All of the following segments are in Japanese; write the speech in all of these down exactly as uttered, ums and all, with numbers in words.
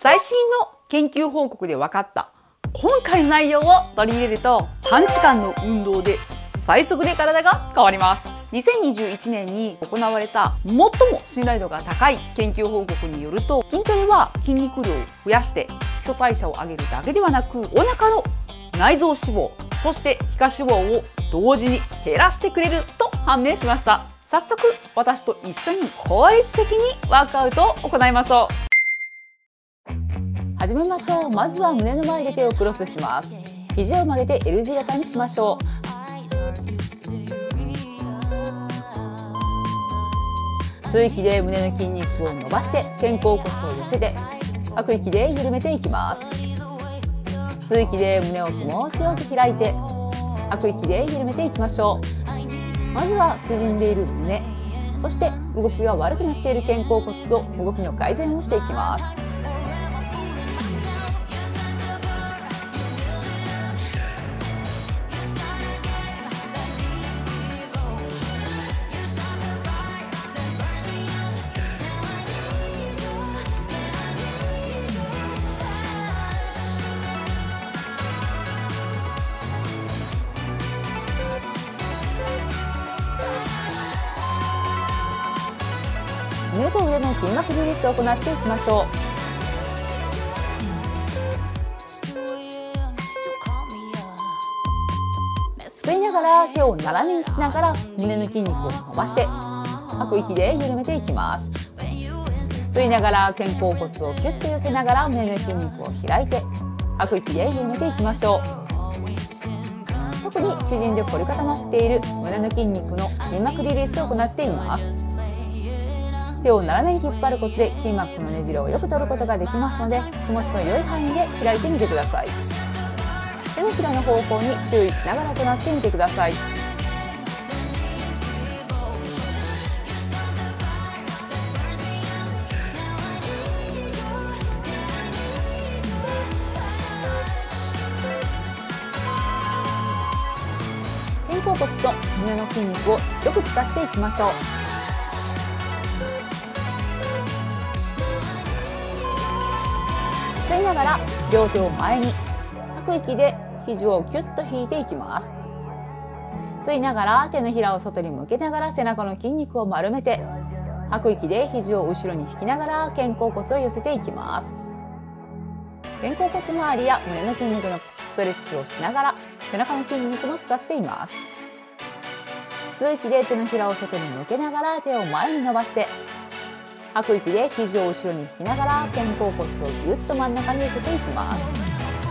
最新の研究報告で分かった今回の内容を取り入れると短時間の運動で最速で体が変わります。にせんにじゅういちねんに行われた最も信頼度が高い研究報告によると、筋トレは筋肉量を増やして基礎代謝を上げるだけではなく、お腹の内臓脂肪そして皮下脂肪を同時に減らしてくれると判明しました。早速私と一緒に効率的にワークアウトを行いましょう。始めましょう。まずは胸の前で手をクロスします。肘を曲げて L 字型にしましょう。吸う息で胸の筋肉を伸ばして肩甲骨を寄せて、吐く息で緩めていきます。吸う息で胸を気持ちよく開いて、吐く息で緩めていきましょう。まずは縮んでいる胸、そして動きが悪くなっている肩甲骨と動きの改善をしていきます。胸と腕の筋膜リリースを行っていきましょう。吸いながら手を斜めにしながら胸の筋肉を伸ばして、吐く息で緩めていきます。吸いながら肩甲骨をキュッと寄せながら胸の筋肉を開いて、吐く息で緩めていきましょう。特に縮んで凝り固まっている胸の筋肉の筋膜リリースを行っています。手を斜めに引っ張ることで筋膜のねじれをよく取ることができますので、気持ちの良い範囲で開いてみてください。手のひらの方向に注意しながら行ってみてください。肩甲骨と胸の筋肉をよく使っていきましょう。吸いながら両手を前に、吐く息で肘をキュッと引いていきます。吸いながら手のひらを外に向けながら背中の筋肉を丸めて、吐く息で肘を後ろに引きながら肩甲骨を寄せていきます。肩甲骨周りや胸の筋肉のストレッチをしながら背中の筋肉も使っています。吸う息で手のひらを外に向けながら手を前に伸ばして、吐く息で肘を後ろに引きながら肩甲骨をぎゅっと真ん中に寄せていきます。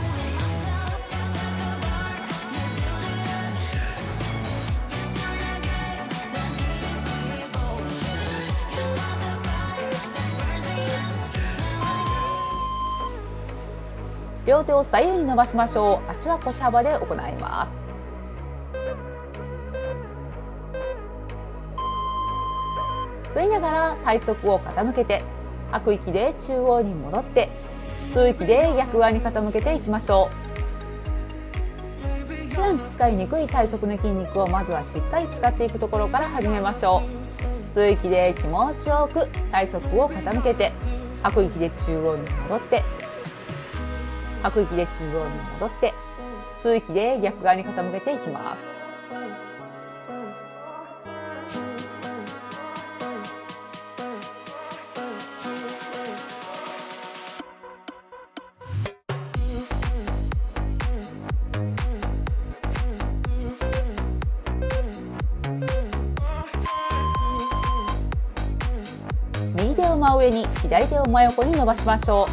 両手を左右に伸ばしましょう。足は腰幅で行います。吸いながら体側を傾けて、吐く息で中央に戻って、吸う息で逆側に傾けていきましょう。普段使いにくい体側の筋肉をまずはしっかり使っていくところから始めましょう。吸う息で気持ちよく体側を傾けて、吐く息で中央に戻って、吐く息で中央に戻って、吸う息で逆側に傾けていきます。右手を真上に、左手を真横に伸ばしましょう。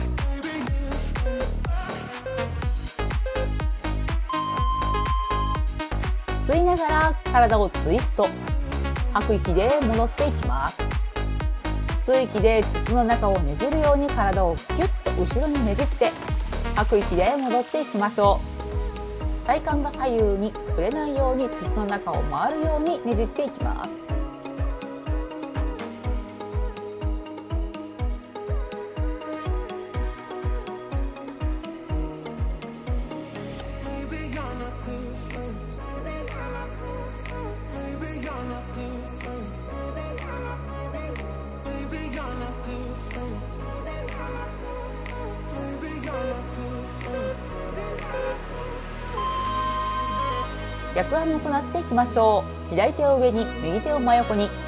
吸いながら体をツイスト、吐く息で戻っていきます。吸う息で筒の中をねじるように体をキュッと後ろにねじって、吐く息で戻っていきましょう。体幹が左右にぶれないように筒の中を回るようにねじっていきます。 逆側に行っていきましょう。左手を上に、右手を真横に。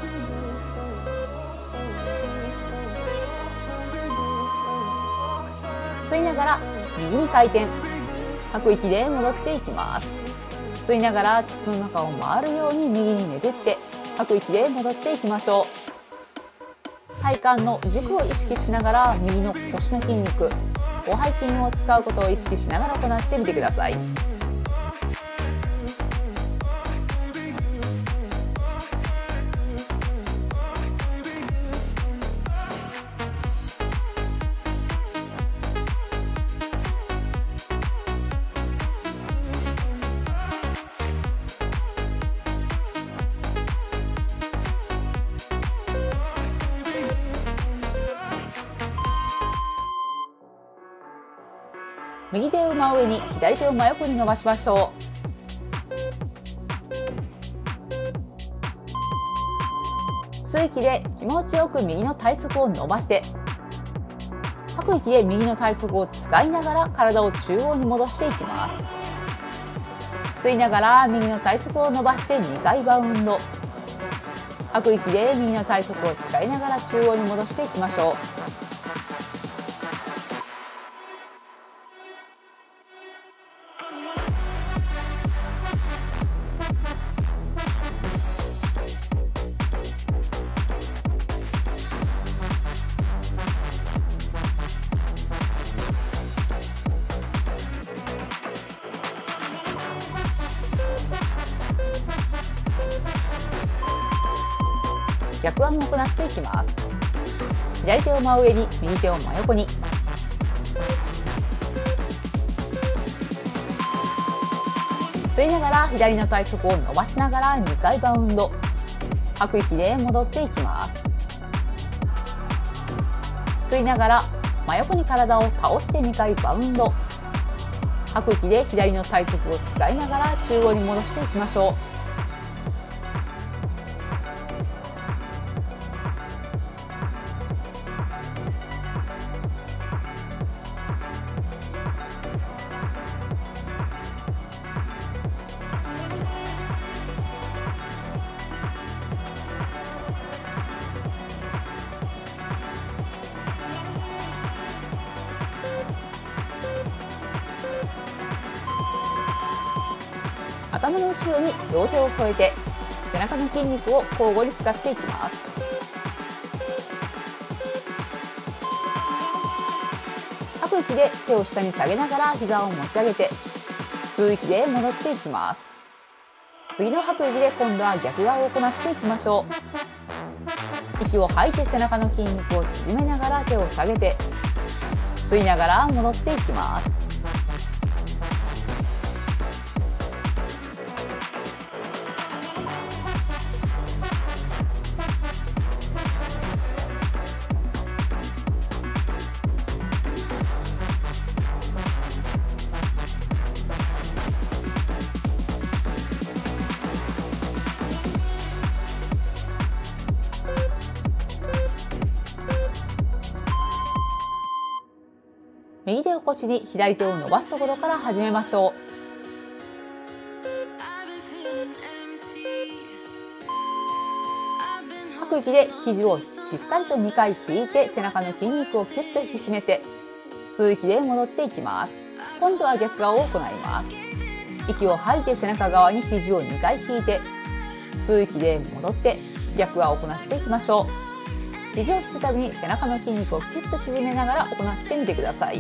吸いながら右に回転。吐く息で戻っていきます。吸いながら膣の中を回るように右にねじって、吐く息で戻っていきましょう。体幹の軸を意識しながら右の腰の筋肉、広背筋を使うことを意識しながら行ってみてください。右手を真上に、左手を真横に伸ばしましょう。吸う息で気持ちよく右の体側を伸ばして、吐く息で右の体側を使いながら体を中央に戻していきます。吸いながら右の体側を伸ばしてにかいバウンド。吐く息で右の体側を使いながら中央に戻していきましょう。逆側も行っていきます。左手を真上に、右手を真横に。吸いながら左の体側を伸ばしながらにかいバウンド。吐く息で戻っていきます。吸いながら真横に体を倒してにかいバウンド。吐く息で左の体側を使いながら中央に戻していきましょう。頭の後ろに両手を添えて、背中の筋肉を交互に使っていきます。吐く息で手を下に下げながら膝を持ち上げて、吸う息で戻っていきます。次の吐く息で今度は逆側を行っていきましょう。息を吐いて背中の筋肉を縮めながら手を下げて、吸いながら戻っていきます。右手を腰に、左手を伸ばすところから始めましょう。吐く息で肘をしっかりとにかい引いて背中の筋肉をキュッと引き締めて、吸う息で戻っていきます。今度は逆側を行います。息を吐いて背中側に肘をにかい引いて、吸う息で戻って逆側を行っていきましょう。肘を引くたびに背中の筋肉をキュッと縮めながら行ってみてください。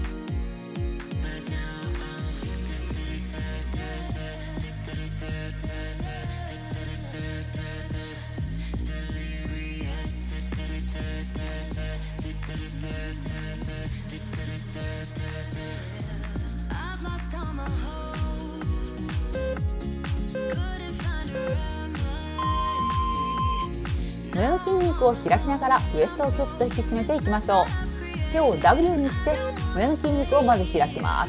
胸の筋肉を開きながらウエストをキュッと引き締めていきましょう。手を ダブリュー にして胸の筋肉をまず開きます。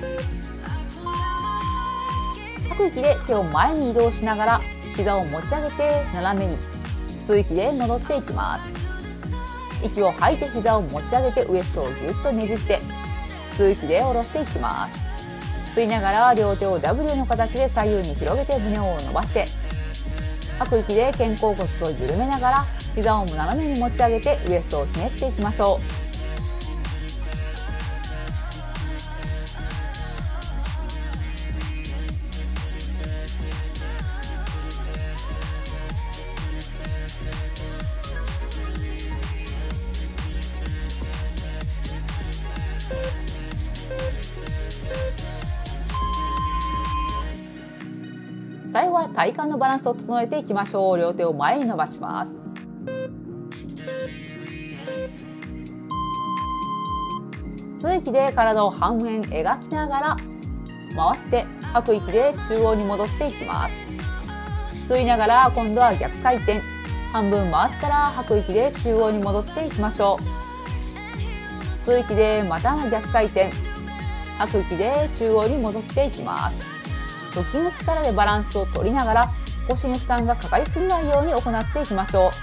吐く息で手を前に移動しながら膝を持ち上げて斜めに、吸う息で戻っていきます。息を吐いて膝を持ち上げてウエストをぎゅっとねじって、吸う息で下ろしていきます。 吸いながら両手を ダブリュー の形で左右に広げて胸を伸ばして、吐く息で肩甲骨を緩めながら膝を斜めに持ち上げてウエストをひねっていきましょう。最後は体幹のバランスを整えていきましょう。両手を前に伸ばします。吸う息で体を半円描きながら回って、吐く息で中央に戻っていきます。吸いながら今度は逆回転、半分回ったら吐く息で中央に戻っていきましょう。吸う息でまた逆回転、吐く息で中央に戻っていきます。腹筋の力でバランスを取りながら腰に負担がかかりすぎないように行っていきましょう。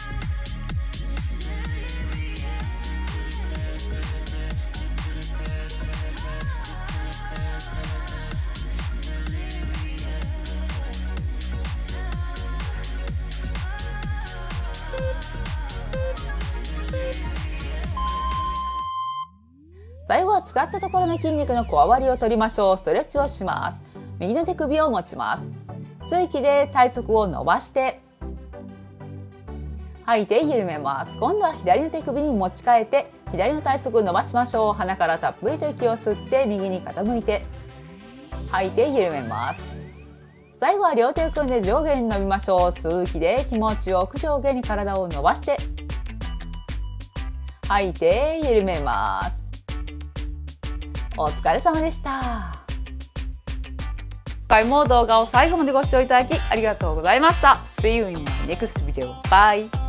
最後は使ったところの筋肉のこわばりを取りましょう。ストレッチをします。右の手首を持ちます。吸う息で体側を伸ばして、吐いて緩めます。今度は左の手首に持ち替えて、左の体側を伸ばしましょう。鼻からたっぷりと息を吸って右に傾いて、吐いて緩めます。最後は両手を組んで上下に伸びましょう。吸う息で気持ちよく上下に体を伸ばして、吐いて緩めます。お疲れ様でした。今回も動画を最後までご視聴いただきありがとうございました。See you in my next video. Bye!